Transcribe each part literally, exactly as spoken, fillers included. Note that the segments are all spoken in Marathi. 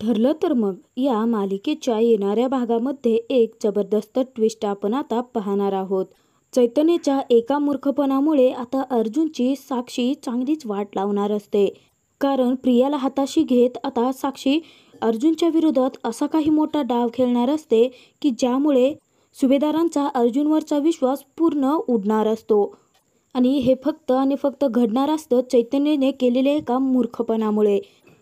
ठरलं तर मग या मालिकेच्या येणाऱ्या भागामध्ये एक जबरदस्त ट्विस्ट आपण आता पाहणार आहोत. चैतन्याच्या एका मूर्खपणामुळे आता अर्जुनची साक्षी चांगलीच वाट लावणार असते. कारण प्रियाला हाताशी घेत आता साक्षी अर्जुनच्या विरोधात असा काही मोठा डाव खेळणार असते की ज्यामुळे सुभेदारांचा अर्जुनवरचा विश्वास पूर्ण उडणार असतो. आणि हे फक्त आणि फक्त घडणार असतं चैतन्याने केलेल्या एका मूर्खपणामुळे.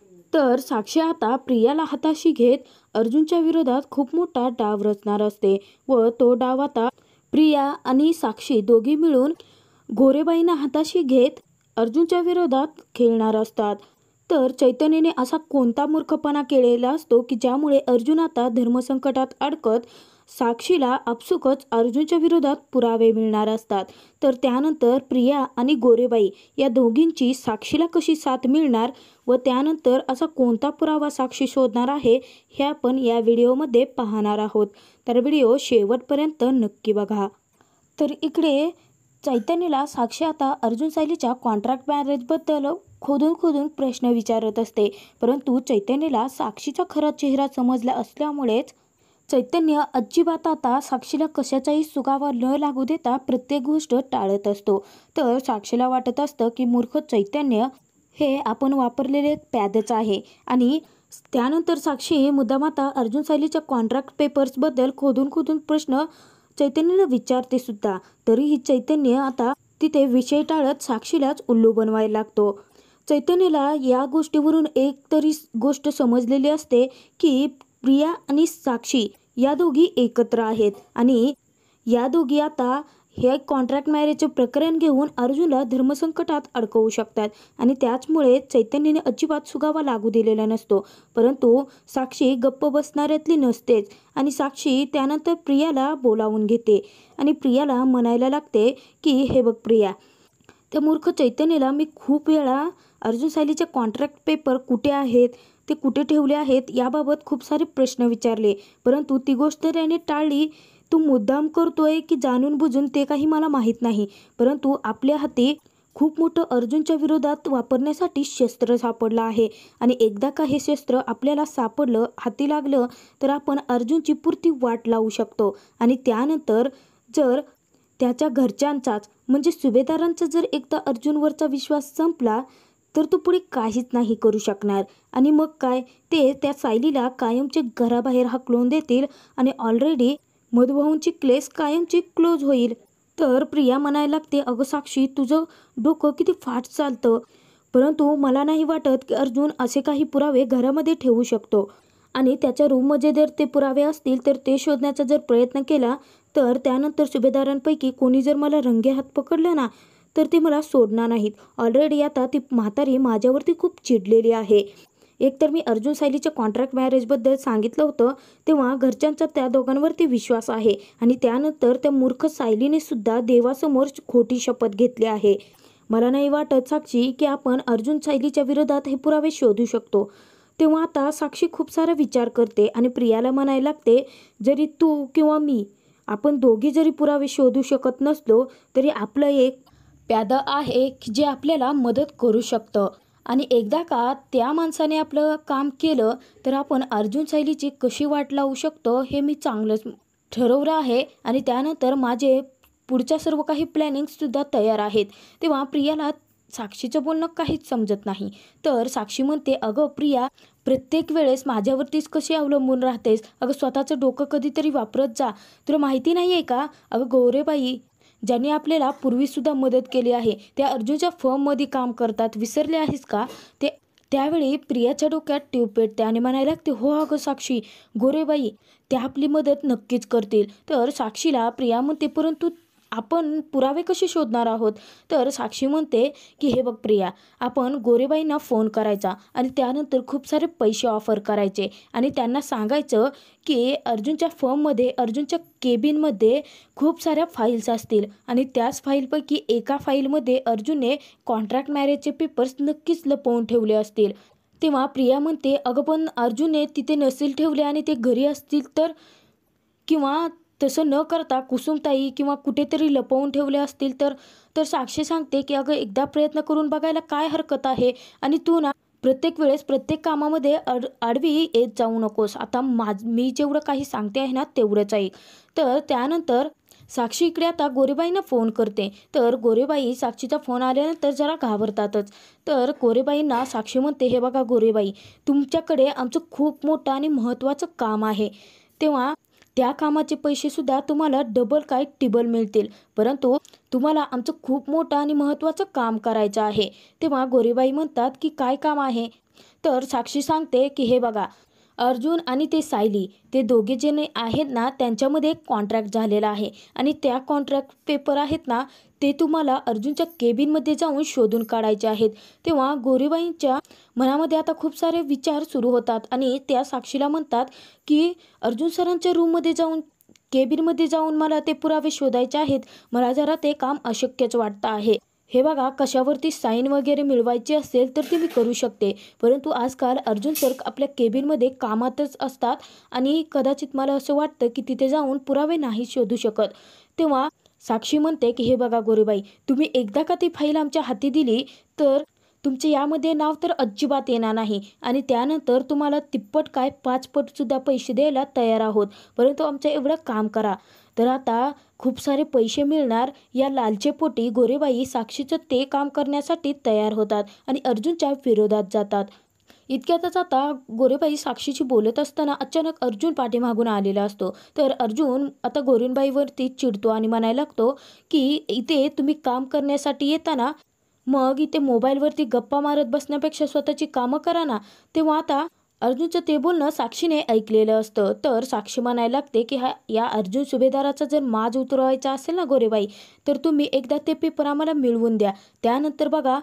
तर साक्षी आता प्रियाला हाताशी घेत अर्जुनच्या विरोधात खूप मोठा डाव रचणार असते व तो डाव आता प्रिया आणि साक्षी दोघी मिळून गोरेबाईंना हाताशी घेत अर्जुनच्या विरोधात खेळणार असतात. तर चैतन्याने असा कोणता मूर्खपणा केलेला असतो की ज्यामुळे अर्जुन आता धर्मसंकटात अडकत साक्षीला आपसुकच अर्जुनच्या विरोधात पुरावे मिळणार असतात. तर त्यानंतर प्रिया आणि गोरेबाई या दोघींची साक्षीला कशी साथ मिळणार व त्यानंतर असा कोणता पुरावा साक्षी शोधणार आहे हे आपण या व्हिडिओमध्ये पाहणार आहोत. तर व्हिडिओ शेवटपर्यंत नक्की बघा. तर इकडे चैतन्याला साक्षी आता अर्जुन सायलीच्या कॉन्ट्रॅक्ट मॅरेजबद्दल खोदून खोदून प्रश्न विचारत असते. परंतु चैतन्याला साक्षीचा खरा चेहरा समजला असल्यामुळेच चैतन्य अजिबात आता साक्षीला कशाचाही सुगावा न लागू देता प्रत्येक गोष्ट टाळत असतो. तर साक्षीला वाटत असतं की मूर्ख चैतन्य हे आपण वापरलेले पॅदच आहे. आणि त्यानंतर साक्षी मुद्दाम आता अर्जुन सायलीच्या कॉन्ट्रॅक्ट पेपर्सबद्दल खोदून खोदून प्रश्न चैतन्याला विचारते सुद्धा. तरीही चैतन्य आता तिथे विषय टाळत साक्षीलाच उल्लू बनवायला लागतो. चैतन्याला या गोष्टीवरून एक तरी गोष्ट समजलेली असते की प्रिया आणि साक्षी या दोघी एकत्र आहेत आणि या दोघी आता हे कॉन्ट्रॅक्ट मॅरेजचे प्रकरण घेऊन अर्जुनला धर्मसंकटात अडकवू शकतात. आणि त्याचमुळे चैतन्याने अजिबात सुगावा लागू दिलेला नसतो. परंतु साक्षी गप्प बसणाऱ्यातली नसतेच आणि साक्षी त्यानंतर प्रियाला बोलावून घेते आणि प्रियाला म्हणायला लागते की हे बघ प्रिया, त्या मूर्ख चैतन्याला मी खूप वेळा अर्जुन सायलीचे कॉन्ट्रॅक्ट पेपर कुठे आहेत, ते कुठे ठेवले आहेत याबाबत खूप सारे प्रश्न विचारले, परंतु ती गोष्ट त्याने टाळली. तू मुद्दाम करतोय की जाणून बुजून ते काही मला माहीत नाही, परंतु आपल्या हाती खूप मोठं अर्जुनच्या विरोधात वापरण्यासाठी शस्त्र सापडलं आहे आणि एकदा का हे शस्त्र आपल्याला सापडलं, हाती लागलं तर आपण अर्जुनची पुरती वाट लावू शकतो. आणि त्यानंतर जर त्याच्या घरच्यांचाच म्हणजे सुभेदारांचा जर एकदा अर्जुनवरचा विश्वास संपला तर तो पुढे काहीच नाही करू शकणार. आणि मग काय, ते त्या सायलीला कायमचे घराबाहेर हाकलून देतील आणि ऑलरेडी मधुभाऊंची केस कायमची क्लोज होईल. तर प्रिया म्हणायला लागते, अगं साक्षी, तुझं डोकं किती फास्ट चालतं, परंतु मला नाही वाटत की अर्जुन असे काही पुरावे घरामध्ये ठेवू शकतो. आणि त्याच्या रूममध्ये जर ते पुरावे असतील तर ते शोधण्याचा जर प्रयत्न केला तर त्यानंतर सुभेदारांपैकी कोणी जर मला रंगेहात पकडलं ना तर ते मला सोडणार नाहीत. ऑलरेडी आता ती म्हातारी माझ्यावरती खूप चिडलेली आहे. एकतर मी अर्जुन सायलीच्या कॉन्ट्रॅक्ट मॅरेजबद्दल सांगितलं होतं तेव्हा घरच्यांचा त्या दोघांवरती विश्वास आहे आणि त्यानंतर त्या मूर्ख सायलीने सुद्धा देवासमोर खोटी शपथ घेतली आहे. मला नाही वाटत साक्षी की आपण अर्जुन सायलीच्या विरोधात हे पुरावे शोधू शकतो. तेव्हा आता साक्षी खूप सारा विचार करते आणि प्रियाला म्हणायला लागते, जरी तू किंवा मी आपण दोघी जरी पुरावे शोधू शकत नसलो तरी आपलं एक प्यादं आहे की जे आपल्याला मदत करू शकतं. आणि एकदा का त्या माणसाने आपलं काम केलं तर आपण अर्जुन सायलीची कशी वाट लावू शकतो हे मी चांगलंच ठरवलं आहे. आणि त्यानंतर माझे पुढच्या सर्व काही प्लॅनिंगसुद्धा तयार आहेत. तेव्हा प्रियाला साक्षीचं बोलणं काहीच समजत नाही. तर साक्षी म्हणते, अगं प्रिया, प्रत्येक वेळेस माझ्यावरतीच कशी अवलंबून राहतेस, अगं स्वतःचं डोकं कधीतरी वापरत जा. तुला माहिती नाही आहे का, अगं गोरेबाई ज्यांनी आपल्याला पूर्वीसुद्धा मदत केली आहे त्या अर्जुनच्या फर्ममध्ये काम करतात, विसरले आहेस का. ते त्यावेळी प्रियाच्या डोक्यात ट्यूब पेटते आणि म्हणायला लागते, हो अगं साक्षी, गोरेबाई त्या आपली मदत नक्कीच करतील. तर साक्षीला प्रिया म्हणते, परंतु आपण पुरावे कसे शोधणार आहोत. तर साक्षी म्हणते की हे बघ प्रिया, आपण गोरेबाईंना फोन करायचा आणि त्यानंतर खूप सारे पैसे ऑफर करायचे आणि त्यांना सांगायचं की अर्जुनच्या फर्ममध्ये अर्जुनच्या केबिनमध्ये खूप साऱ्या फाईल्स असतील आणि त्याच फाईलपैकी एका फाईलमध्ये अर्जुनने कॉन्ट्रॅक्ट मॅरेजचे पेपर्स नक्कीच लपवून ठेवले असतील. तेव्हा प्रिया म्हणते, अगं पण अर्जुनने तिथे नसेल ठेवले आणि ते घरी असतील तर, किंवा तसं न करता कुसुमताई किंवा कुठेतरी लपवून ठेवले असतील तर. तर साक्षी सांगते की अगं एकदा प्रयत्न करून बघायला काय हरकत आहे आणि तू ना प्रत्येक वेळेस प्रत्येक कामामध्ये अड आडवी येत जाऊ नकोस. आता माझ मी जेवढं काही सांगते आहे ना तेवढंच ऐक. तर त्यानंतर साक्षी इकडे आता गोरेबाईंना फोन करते. तर गोरेबाई साक्षीचा फोन आल्यानंतर जरा घाबरतातच. तर गोरेबाईंना साक्षी म्हणते, हे बघा गोरेबाई, तुमच्याकडे आमचं खूप मोठं आणि महत्त्वाचं काम आहे. तेव्हा त्या कामाचे पैसेसुद्धा तुम्हाला डबल काय टिबल मिळतील. परंतु तुम्हाला आमचं खूप मोठं आणि महत्त्वाचं काम करायचं आहे. तेव्हा गोरेबाई म्हणतात की काय काम आहे. तर साक्षी सांगते की हे बघा, अर्जुन आणि ते सायली ते दोघे जण आहेत ना, त्यांच्यामध्ये एक कॉन्ट्रॅक्ट झालेला आहे आणि त्या कॉन्ट्रॅक्ट पेपर आहेत ना, ते तुम्हाला अर्जुनच्या केबिनमध्ये जाऊन शोधून काढायचे आहेत. तेव्हा गोरेबाईंच्या मनामध्ये आता खूप सारे विचार सुरू होतात आणि त्या साक्षीला म्हणतात की अर्जुन सरांच्या रूममध्ये जाऊन केबिनमध्ये जाऊन मला ते पुरावे शोधायचे आहेत. मला जरा ते काम अशक्यच वाटतं आहे. हे बघा, कशावरती साईन वगैरे मिळवायची असेल तर ती मी करू शकते, परंतु आजकाल अर्जुन सर आपल्या केबिनमध्ये कामातच असतात आणि कदाचित मला असं वाटतं की तिथे जाऊन पुरावे नाही शोधू शकत. तेव्हा साक्षी म्हणते की हे बघा गोरेबाई, तुम्ही एकदा का ती फाईल आमच्या हाती दिली तर तुमचे यामध्ये नाव तर अजिबात येणार नाही आणि त्यानंतर तुम्हाला तिप्पट काय पाचपटसुद्धा पैसे द्यायला तयार आहोत, परंतु आमचं एवढं काम करा. तर आता खूप सारे पैसे मिळणार या लालचेपोटी गोरेबाई साक्षीचं ते काम करण्यासाठी तयार होतात आणि अर्जुनच्या विरोधात जातात. इतक्यातच आता गोरेबाई साक्षीशी बोलत असताना अचानक अर्जुन पाठीमागून आलेला असतो. तर अर्जुन आता गोरेबाईवरती चिडतो आणि म्हणायला लागतो की इथे तुम्ही काम करण्यासाठी येताना मग इथे मोबाईलवरती गप्पा मारत बसण्यापेक्षा स्वतःची कामं करा ना. तेव्हा आता अर्जुनचं ते बोलणं साक्षीने ऐकलेलं असतं. तर साक्षी म्हणायला लागते की हा या अर्जुन सुभेदाराचा जर माज उतरवायचा असेल ना गोरेबाई, तर तुम्ही एकदा ते पेपर आम्हाला मिळवून द्या. त्यानंतर बघा,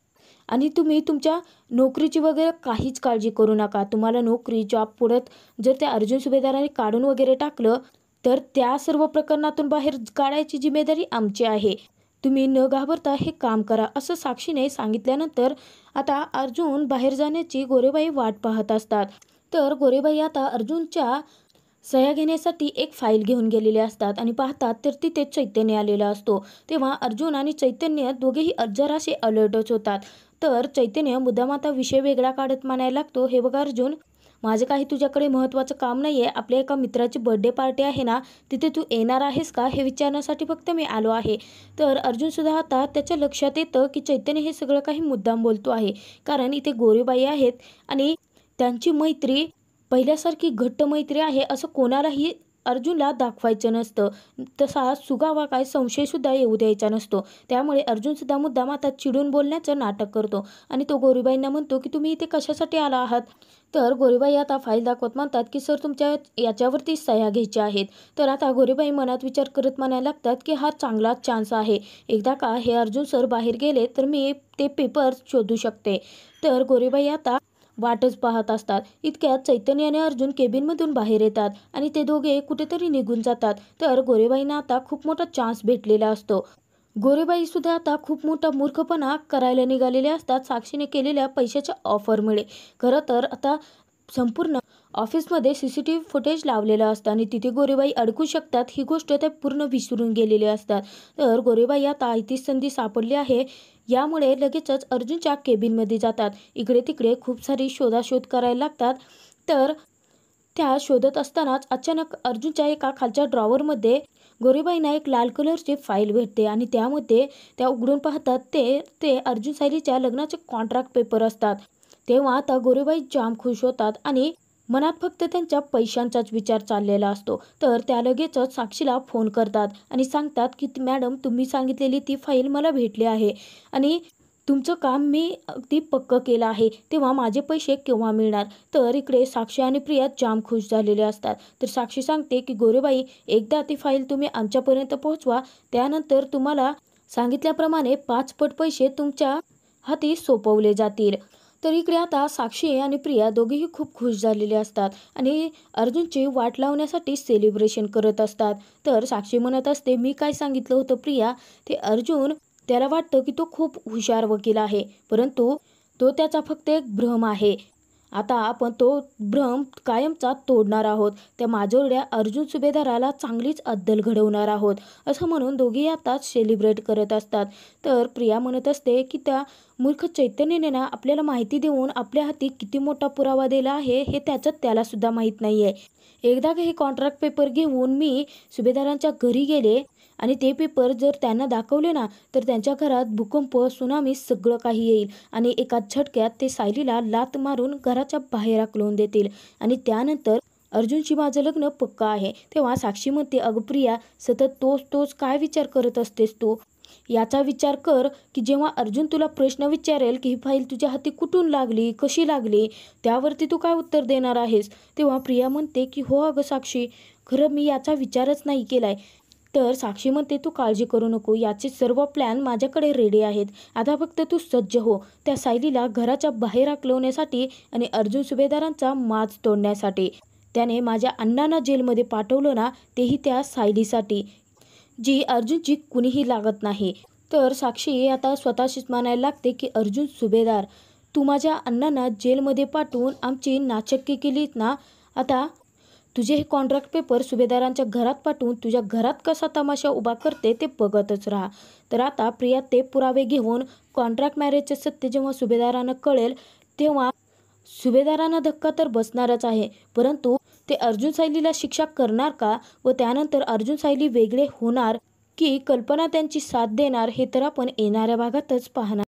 आणि तुम्ही तुमच्या नोकरीची वगैरे काहीच काळजी करू नका. तुम्हाला नोकरी जॉब पुढत जर त्या अर्जुन सुभेदाराने काढून वगैरे टाकलं तर त्या सर्व प्रकरणातून बाहेर काढायची जिम्मेदारी आमची आहे. तुम्ही न घाबरता हे काम करा, असं साक्षीने सांगितल्यानंतर आता अर्जुन बाहेर जाण्याची गोरेबाई वाट पाहत असतात. तर गोरेबाई आता अर्जुनच्या सह्या घेण्यासाठी एक फाईल घेऊन गेलेले असतात आणि पाहतात तर तिथे चैतन्य आलेला असतो. तेव्हा अर्जुन आणि चैतन्य दोघेही जरासे अलर्टच होतात. तर चैतन्य मुद्दाम आता विषय वेगळा काढत म्हणायला लागतो, हे बघा अर्जुन, माझं काही तुझ्याकडे महत्त्वाचं काम नाही आहे. आपल्या एका मित्राची बर्थडे पार्टी आहे ना, तिथे तू येणार आहेस का हे विचारण्यासाठी फक्त मी आलो आहे. तर अर्जुनसुद्धा आता त्याच्या लक्षात येतं की चैतन्य हे सगळं काही मुद्दाम बोलतो आहे, कारण इथे गोरेबाई आहेत आणि त्यांची मैत्री पहिल्यासारखी घट्ट मैत्री आहे असं कोणालाही अर्जुनला दाखवायचं नसतं. तसा सुगावा काय संशयसुद्धा येऊ द्यायचा नसतो. त्यामुळे अर्जुनसुद्धा मुद्दाम आता चिडून बोलण्याचं नाटक करतो आणि तो गोरेबाईंना म्हणतो की तुम्ही इथे कशासाठी आला आहात. तर गोरेबाई आता फाईल दाखवत म्हणतात की सर तुमच्या याच्यावरती सह्या घ्यायच्या आहेत. तर आता गोरेबाई मनात विचार करत म्हणायला लागतात की हा चांगलाच चान्स आहे. एकदा का हे अर्जुन सर बाहेर गेले तर मी ते पेपर शोधू शकते. तर गोरेबाई आता वाटच पाहत असतात. इतक्यात चैतन्य आणि अर्जुन केबिनमधून बाहेर येतात आणि ते दोघे कुठेतरी निघून जातात. तर गोरेबाईंना आता खूप मोठा चान्स भेटलेला असतो. गोरेबाई सुद्धा आता खूप मोठा मूर्खपणा करायला निघालेले असतात साक्षीने केलेल्या पैशाच्या ऑफरमुळे. खरं तर आता संपूर्ण ऑफिसमध्ये C C T V footage लावलेलं असतं आणि तिथे गोरेबाई अडकू शकतात ही गोष्ट ते पूर्ण विसरून गेलेले असतात. तर गोरेबाई आता आयती संधी सापडली आहे यामुळे लगेचच अर्जुनच्या केबिनमध्ये जातात. इकडे तिकडे खूप सारी शोधाशोध करायला लागतात. तर त्या शोधत असतानाच अचानक अर्जुनच्या एका खालच्या ड्रॉवरमध्ये गोरेबाईंना एक लाल कलरची फाईल भेटते आणि त्यामध्ये त्या उघडून पाहतात ते ते अर्जुन सायलीच्या लग्नाचे कॉन्ट्रॅक्ट पेपर असतात. तेव्हा आता गोरेबाई जाम खुश होतात आणि मनात फक्त त्यांच्या पैशांचाच विचार चाललेला असतो. तर त्या लगेचच साक्षीला फोन करतात आणि सांगतात की मॅडम, तुम्ही सांगितलेली ती फाईल मला भेटली आहे आणि तुमचं काम मी अगदी पक्कं केलं आहे. तेव्हा माझे पैसे केव्हा मिळणार. तर इकडे साक्षी आणि प्रिया जाम खुश झालेले असतात. तर साक्षी सांगते की गोरेबाई, एकदा ती फाईल तुम्ही आमच्यापर्यंत पोहोचवा, त्यानंतर तुम्हाला सांगितल्याप्रमाणे पाचपट पैसे तुमच्या हाती सोपवले जातील. तर इकडे आता साक्षी आणि प्रिया दोघेही खूप खुश झालेले असतात आणि अर्जुनची वाट लावण्यासाठी सेलिब्रेशन करत असतात. तर साक्षी म्हणत असते, मी काय सांगितलं होतं प्रिया, ते अर्जुन त्याला वाटतं की तो खूप हुशार वकील आहे, परंतु तो त्याचा फक्त एक भ्रम आहे. आता आपण तो भ्रम कायमचा तोडणार आहोत. त्या माजोरड्या अर्जुन सुभेदाराला चांगलीच अद्दल घडवणार आहोत, असं म्हणून दोघेही आता सेलिब्रेट करत असतात. तर प्रिया म्हणत असते की त्या मूर्ख चैतन्यने ना आपल्याला माहिती देऊन आपल्या हाती किती मोठा पुरावा दिला आहे हे त्याचं त्याला सुद्धा माहीत नाही आहे. एकदा हे कॉन्ट्रॅक्ट पेपर घेऊन मी सुभेदारांच्या घरी गेले आणि ते पेपर जर त्यांना दाखवले ना तर त्यांच्या घरात भूकंप, सुनामी सगळं काही येईल आणि एका झटक्यात ते सायलीला लाथ मारून घराच्या बाहेर हाकलून देतील आणि त्यानंतर अर्जुनशी माझं लग्न पक्का आहे. तेव्हा साक्षी म्हणते, अगं प्रिया, सतत तोच तोच काय विचार करत असतेस तू? याचा विचार कर की जेव्हा अर्जुन तुला प्रश्न विचारेल की ही फाईल तुझ्या हाती कुठून लागली, कशी लागली, त्यावरती तू काय उत्तर देणार आहेस? तेव्हा प्रिया म्हणते की हो अगं साक्षी, खरं मी याचा विचारच नाही केलाय. तर साक्षी म्हणते, तू काळजी करू नको, याचे सर्व प्लॅन माझ्याकडे रेडी आहेत. आता फक्त तू सज्ज हो त्या सायलीला घराच्या बाहेर हाकलवण्यासाठी आणि अर्जुन सुभेदारांचा माज तोडण्यासाठी. त्याने माझ्या अण्णांना जेलमध्ये पाठवलं ना, तेही त्या सायलीसाठी, जी अर्जुनची कुणीही लागत नाही. तर साक्षी आता स्वतःशीच मानायला लागते की अर्जुन सुभेदार, तू माझ्या अण्णांना जेलमध्ये पाठवून आमची नाचक्की केलीत ना, आता तुझे हे कॉन्ट्रॅक्ट पेपर सुभेदारांच्या घरात पाठवून तुझ्या घरात कसा तमाशा उभा करते ते बघतच राहा. तर आता प्रिया ते पुरावे घेऊन कॉन्ट्रॅक्ट मॅरेजचे सत्य जेव्हा सुभेदारांना कळेल तेव्हा सुभेदारांना धक्का तर बसणारच आहे, परंतु ते अर्जुन सायलीला शिक्षा करणार का व त्यानंतर अर्जुन सायली वेगळे होणार की कल्पना त्यांची साथ देणार हे तर आपण येणाऱ्या भागातच पाहणार.